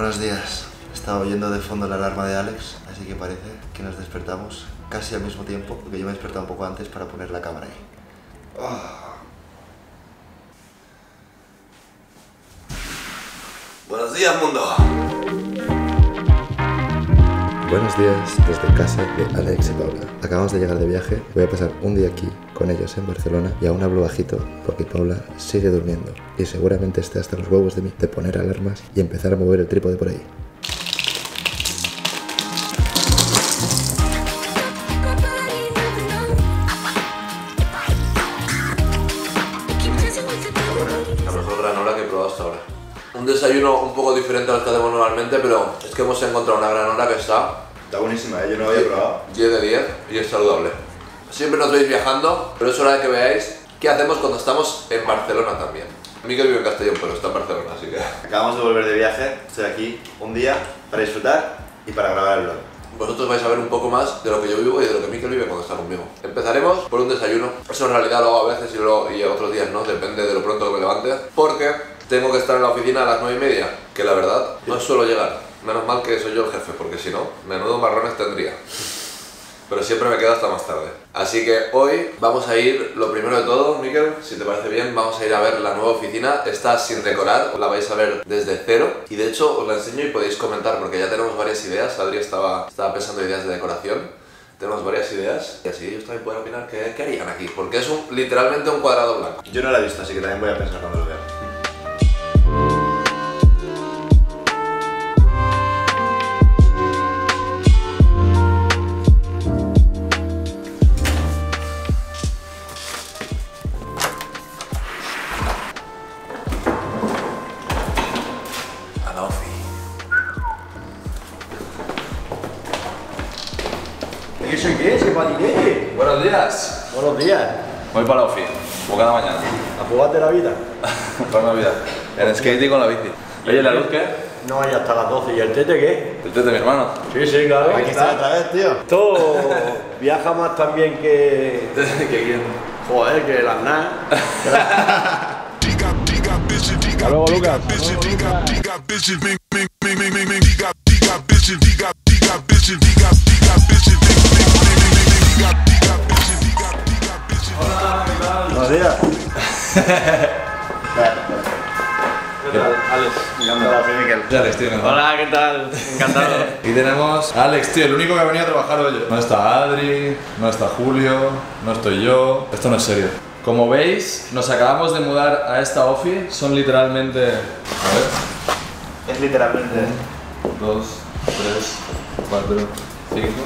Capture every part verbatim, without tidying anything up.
Buenos días. Estaba oyendo de fondo la alarma de Alex, así que parece que nos despertamos casi al mismo tiempo, porque yo me he despertado un poco antes para poner la cámara ahí. Oh. Buenos días, mundo. Buenos días desde casa de Alex y Paula. Acabamos de llegar de viaje, voy a pasar un día aquí con ellos en Barcelona y aún hablo bajito porque Paula sigue durmiendo y seguramente esté hasta los huevos de mí de poner alarmas y empezar a mover el trípode por ahí. La mejor granola que he probado hasta ahora. Un desayuno un poco diferente al que hacemos normalmente, pero es que hemos encontrado una granola que está... Está buenísima, ¿eh? Yo no lo había probado. diez de diez y es saludable. Siempre nos veis viajando, pero es hora de que veáis qué hacemos cuando estamos en Barcelona también. Miguel vive en Castellón, pero está en Barcelona, así que... Acabamos de volver de viaje, estoy aquí un día para disfrutar y para grabar el vlog. Vosotros vais a ver un poco más de lo que yo vivo y de lo que Miguel vive cuando está conmigo. Empezaremos por un desayuno. Eso en realidad lo hago a veces y, lo, y otros días no, depende de lo pronto que me levante. Porque tengo que estar en la oficina a las nueve y media, que la verdad no suelo llegar. Menos mal que soy yo el jefe, porque si no, menudo marrones tendría. Pero siempre me quedo hasta más tarde. Así que hoy vamos a ir, lo primero de todo, Miguel, si te parece bien, vamos a ir a ver la nueva oficina. Está sin decorar, la vais a ver desde cero. Y de hecho os la enseño y podéis comentar, porque ya tenemos varias ideas. Adri estaba, estaba pensando ideas de decoración. Tenemos varias ideas y así ellos también pueden opinar qué, qué harían aquí. Porque es un, literalmente un cuadrado blanco. Yo no la he visto, así que también voy a pensar cuando lo vea. ¿Qué soy qué? ¿Qué patinete? Buenos días. Buenos días. Voy para la ofi, como cada mañana. ¿A jugarte la vida? Para Navidad. En skate y con la bici. Oye, ¿la luz qué? No, ya hasta las doce. ¿Y el tete qué? El tete de mi hermano. Sí, sí, claro. Aquí está otra vez, tío. Todo viaja más también que... ¿Qué quién? Joder, que las nada. Hasta luego, Lucas. Buenos días. ¿Qué tal? Alex. Hola, soy Miguel. Alex, tío. Hola, ¿qué tal? Encantado. Y tenemos a Alex, tío, el único que ha venido a trabajar hoy. No está Adri, no está Julio, no estoy yo. Esto no es serio. Como veis, nos acabamos de mudar a esta ofi. Son literalmente... A ver. Es literalmente... Dos, tres, cuatro, cinco.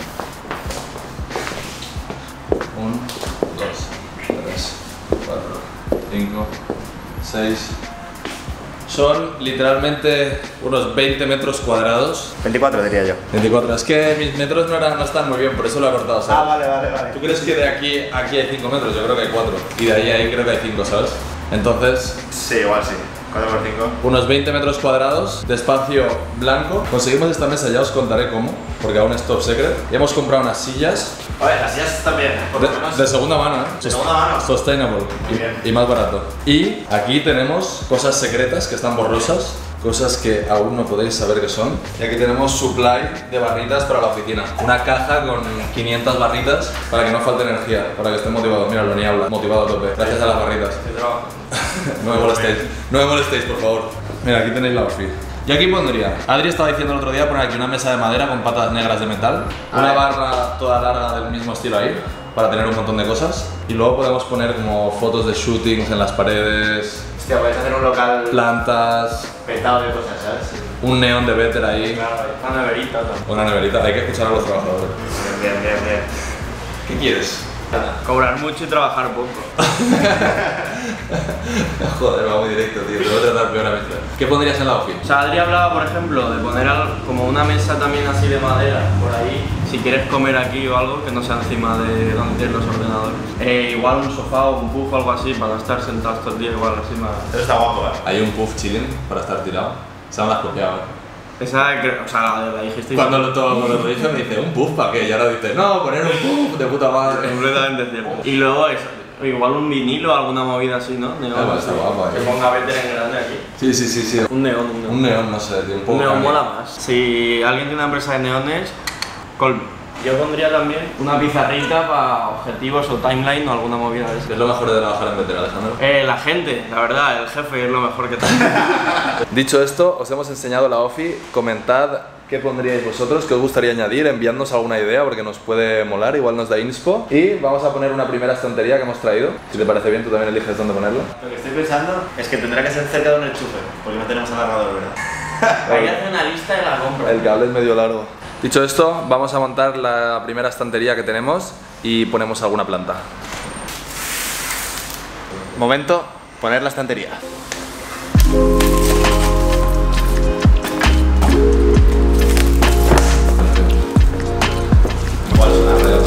uno, dos, tres, cuatro, cinco, seis. Son literalmente unos veinte metros cuadrados. veinticuatro diría yo. veinticuatro. Es que mis metros no, eran, no están muy bien, por eso lo he cortado, ¿sabes? Ah, vale, vale, vale. ¿Tú crees que de aquí a aquí hay cinco metros? Yo creo que hay cuatro. Y de ahí a ahí creo que hay cinco, ¿sabes? Entonces, Sí, igual sí. cuatro por cinco. unos veinte metros cuadrados de espacio blanco. Conseguimos esta mesa, ya os contaré cómo, porque aún es top secret. Y hemos comprado unas sillas Oye, las sillas están bien, por lo menos. de, de segunda mano, ¿eh? ¿De segunda mano? Sustainable Muy bien. y, y más barato. Y aquí tenemos cosas secretas que están borrosas, cosas que aún no podéis saber qué son. Y aquí tenemos supply de barritas para la oficina. Una caja con quinientas barritas para que no falte energía, para que estén motivados. Mira, lo ni habla, motivado a tope, gracias a las barritas. No me molestéis, no me molestéis, por favor. Mira, aquí tenéis la ofi. Y aquí pondría, Adri estaba diciendo el otro día poner aquí una mesa de madera con patas negras de metal, una barra toda larga del mismo estilo ahí, para tener un montón de cosas. Y luego podemos poner como fotos de shootings en las paredes, Hostia, podéis hacer un local plantas, petado de cosas, ¿sabes? un neón de Better ahí, Claro, una neverita también. una neverita. Hay que escuchar a los trabajadores. Bien, bien, bien, bien. ¿Qué quieres? Cobrar mucho y trabajar poco. Joder, va muy directo, tío. Te voy a tratar peor a veces. ¿Qué pondrías en la ofi? O sea, Adri hablaba, por ejemplo, de poner al- como una mesa también así de madera por ahí. Si quieres comer aquí o algo, que no sea encima de donde tienes los ordenadores. Eh, igual un sofá o un puff o algo así para estar sentados todo el día, igual así más. Eso está guapo, ¿eh? Hay un puff chilling para estar tirado. Se me has copiado, ¿eh? Esa, cre- o sea, la, la dijiste. Cuando lo, todo, cuando lo dije me dice, ¿un puff para qué? Y ahora dice, no, poner un puff de puta madre. Completamente cierto. Y luego eso, O igual un vinilo o alguna movida así, ¿no? Neón, Ah, está así. guapo, eh. Que ponga Better en grande aquí. Sí, sí, sí, sí. Un neón, un neón. Un neón, no sé, tío, un poco. Un neón cambia. mola más. Si alguien tiene una empresa de neones, call me. Yo pondría también una pizarrita para objetivos o timeline o alguna movida de ¿Qué eso. es lo mejor de trabajar en Better, Alejandro? Eh, la gente, la verdad, el jefe es lo mejor que tengo. Dicho esto, os hemos enseñado la ofi. Comentad qué pondríais vosotros, qué os gustaría añadir, enviadnos alguna idea porque nos puede molar, igual nos da inspo. Y vamos a poner una primera estantería que hemos traído. Si te parece bien, tú también eliges dónde ponerlo. Lo que estoy pensando es que tendrá que ser cerca de un enchufe, porque no tenemos alargador, ¿verdad? Hay que hacer una lista de la compra. El cable es medio largo. Dicho esto, vamos a montar la primera estantería que tenemos y ponemos alguna planta. Momento, poner la estantería. Igual suena alrededor.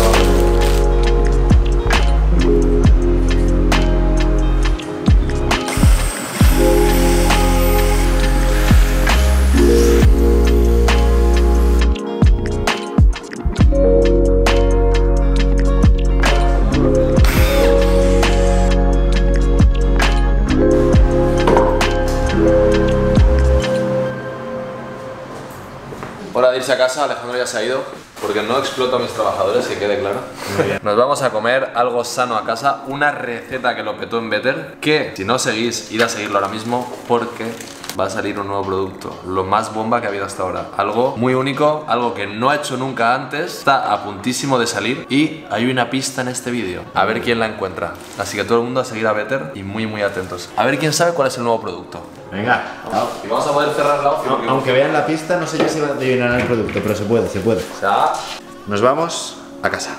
Hora de irse a casa, Alejandro ya se ha ido porque no exploto a mis trabajadores, que quede claro. Nos vamos a comer algo sano a casa, una receta que lo petó en Better, que si no seguís, id a seguirlo ahora mismo porque va a salir un nuevo producto, lo más bomba que ha habido hasta ahora. Algo muy único, algo que no ha hecho nunca antes, está a puntísimo de salir y hay una pista en este vídeo. A ver quién la encuentra. Así que todo el mundo a seguir a Better y muy muy atentos. A ver quién sabe cuál es el nuevo producto. Venga, chao. Y vamos a poder cerrar la ofi porque- Aunque vean la pista, no sé yo si van a adivinar el producto, pero se puede, se puede. O sea, Nos vamos a casa.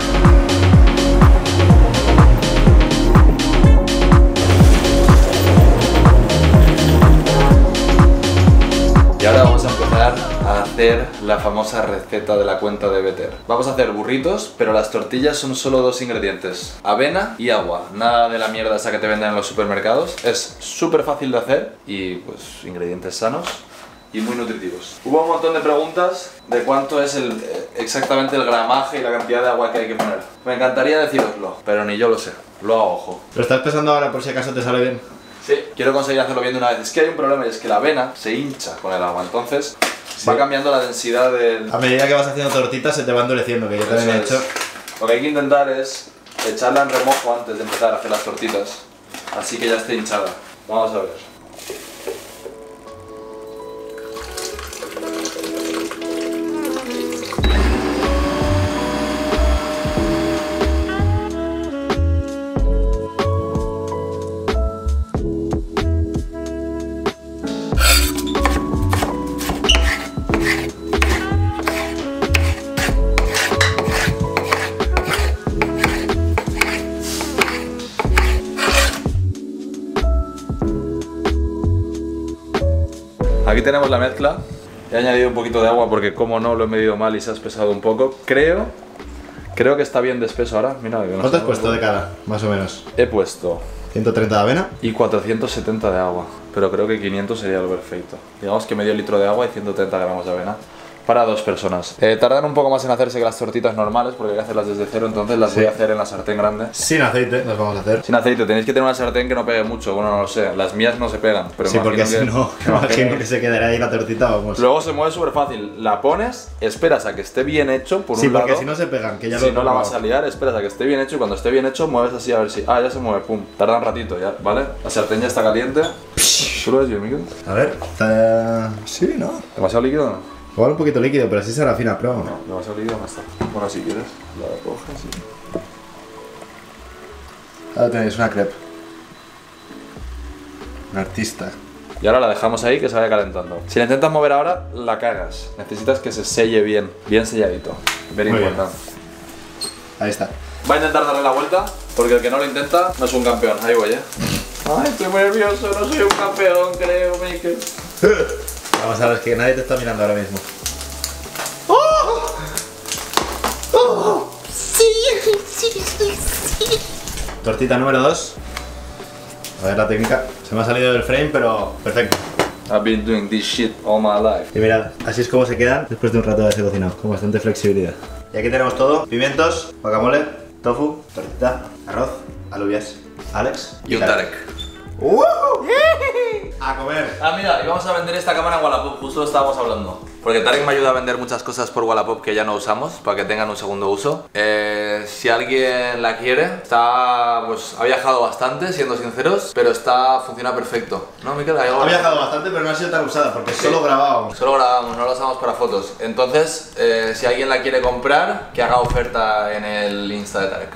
y ahora vamos a empezar a hacer la famosa receta de la cuenta de Better. Vamos a hacer burritos, pero las tortillas son solo dos ingredientes: avena y agua. Nada de la mierda esa que te venden en los supermercados. Es súper fácil de hacer y pues ingredientes sanos y muy nutritivos. Hubo un montón de preguntas de cuánto es el, eh, exactamente el gramaje y la cantidad de agua que hay que poner. Me encantaría deciroslo, pero ni yo lo sé. Lo hago a ojo. ¿Lo estás pensando ahora por si acaso te sale bien? Sí, quiero conseguir hacerlo bien de una vez. Es que hay un problema y es que la avena se hincha con el agua, entonces Sí. va cambiando la densidad del... A medida que vas haciendo tortitas se te va endureciendo, que yo también he Eso hecho. es. Lo que hay que intentar es echarla en remojo antes de empezar a hacer las tortitas, así que ya esté hinchada. Vamos a ver. Aquí tenemos la mezcla. He añadido un poquito de agua porque, como no, lo he medido mal y se ha espesado un poco. Creo, creo que está bien de espeso ahora. Mira, que no ¿Cuánto sé. has puesto de cada, más o menos? He puesto ¿ciento treinta de avena? y cuatrocientos setenta de agua, pero creo que quinientos sería lo perfecto. Digamos que medio litro de agua y ciento treinta gramos de avena para dos personas. Eh, tardan un poco más en hacerse que las tortitas normales porque hay que hacerlas desde cero, entonces las Sí. voy a hacer en la sartén grande. Sin aceite nos vamos a hacer. Sin aceite, tenéis que tener una sartén que no pegue mucho, bueno, no lo sé, las mías no se pegan, pero Sí, porque imagino si que- no, me imagino que se quedará ahí la tortita, vamos. Luego se mueve súper fácil, la pones, esperas a que esté bien hecho por Sí, un porque lado. si no se pegan, que ya Si lo he no la vas a probado. liar, esperas a que esté bien hecho y cuando esté bien hecho mueves así a ver si... Ah, ya se mueve, pum. Tarda un ratito ya, ¿vale? La sartén ya está caliente. ¿Tú lo ves bien, Miguel? A ver, está... Sí, ¿no? ¿Demasiado líquido o no? Igual un poquito líquido, pero así será fina, pero no. Demasiado líquido no está. Bueno, si quieres, la coges y... Ahora tenéis una crepe. Un artista. Y ahora la dejamos ahí que se vaya calentando. Si la intentas mover ahora, la cagas. Necesitas que se selle bien, bien selladito. Very Muy bien. important. Ahí está. Va a intentar darle la vuelta, porque el que no lo intenta no es un campeón. Ahí voy, eh. Ay, estoy muy nervioso, no soy un campeón, creo, Mikel. Vamos a ver, es que nadie te está mirando ahora mismo. Tortita número dos. A ver la técnica. Se me ha salido del frame, pero perfecto. I've been doing this shit all my life. Y mirad, así es como se quedan después de un rato de haberse cocinado, con bastante flexibilidad. Y aquí tenemos todo: pimientos, guacamole, tofu, tortita, arroz, Alubias, Alex Y un Tarek. ¡Uh! A comer. Ah, mira, y vamos a vender esta cámara en Wallapop, justo lo estábamos hablando. Porque Tarek me ayuda a vender muchas cosas por Wallapop que ya no usamos, para que tengan un segundo uso. Eh, si alguien la quiere, está, pues, ha viajado bastante, siendo sinceros, pero está, funciona perfecto. ¿No, Miquel? ¿Hay algo? Ha viajado bastante, pero no ha sido tan usada, porque Sí. solo grabábamos. Solo grabamos, no la usamos para fotos. Entonces, eh, si alguien la quiere comprar, que haga oferta en el Insta de Tarek.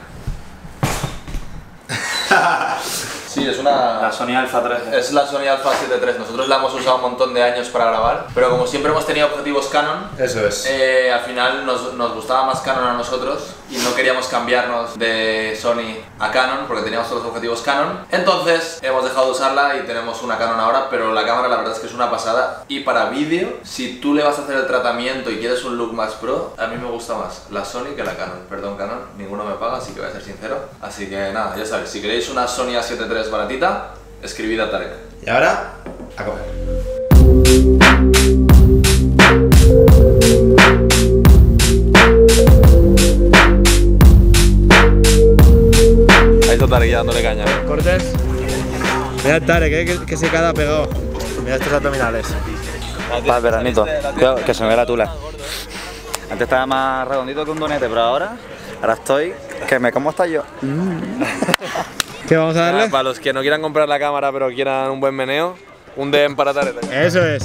Sí, es una... La Sony Alpha tres. Es la Sony Alpha siete tres. Nosotros la hemos usado un montón de años para grabar, pero como siempre hemos tenido objetivos Canon, Eso es. eh, al final nos, nos gustaba más Canon a nosotros y no queríamos cambiarnos de Sony a Canon porque teníamos todos los objetivos Canon. Entonces hemos dejado de usarla y tenemos una Canon ahora, pero la cámara la verdad es que es una pasada. Y para vídeo, si tú le vas a hacer el tratamiento y quieres un look más pro, a mí me gusta más la Sony que la Canon. Perdón, Canon, ninguno me paga, así que voy a ser sincero. Así que nada, ya sabéis, si queréis una Sony A siete tres baratita, escribid a Tarek. Y ahora, a comer. Ahí está Tarek ya dándole caña. Cortes. Mira Tarek, eh, que, que se queda pegado. Mira estos abdominales. Para el veranito. Cuidado, que se me ve la tula. Antes estaba más redondito que un donete, pero ahora, ahora estoy que me como hasta yo. ¿Qué vamos a darle? Para los que no quieran comprar la cámara pero quieran un buen meneo, un D M para Tarek. Eso es.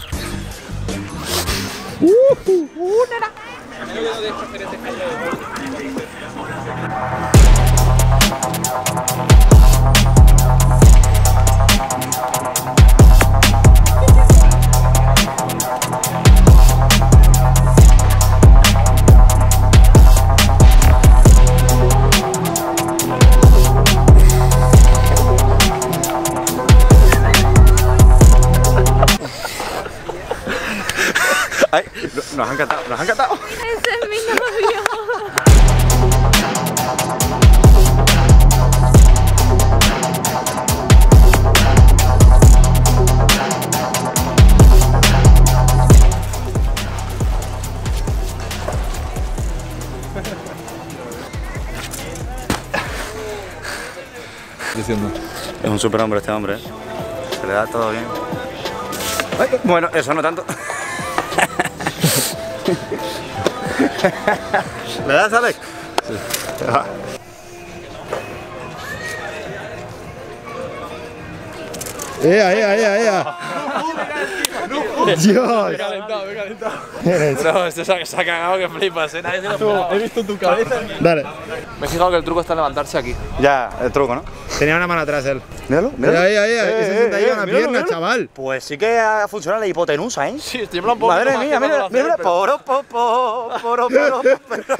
Ay, nos han cantado, nos han cantado. Ese es mi novio. Diciendo. Es un superhombre este hombre, ¿eh? Se le da todo bien. Ay, bueno, eso no tanto. ¿Le das, Alex? Sí. ¡Ea, ea, ea, ea! ¡Dios! No, esto se ha, se ha cagado que flipas, ¿eh? Nadie se lo esperaba. He visto tu cabeza. Dale. Me he fijado que el truco está en levantarse aquí. Ya, el truco, ¿no? Tenía una mano atrás él. Míralo, Mira míralo. ahí, ahí, ahí. Eh, Ese eh, se te ha ido eh, una míralo, pierna, míralo. chaval. Pues sí que ha funcionado la hipotenusa, ¿eh? Sí, tiembla un poco. Madre más mía, que mira, cuando lo mira, haces, poro, po, po, poro, poro, poro.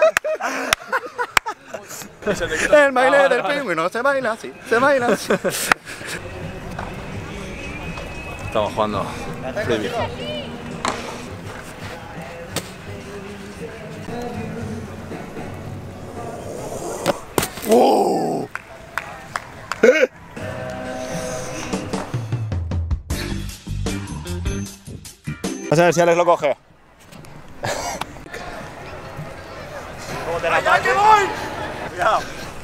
El baile del pingüino se baila así, se baila así. Estamos jugando. Preview. Vamos a ver si Alex lo coge. ¡Allá que voy! Cuidado.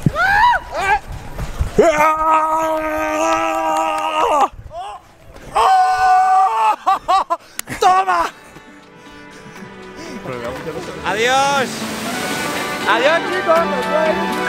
¡Toma! ¡Adiós! ¡Adiós, chicos! ¡Nos vemos!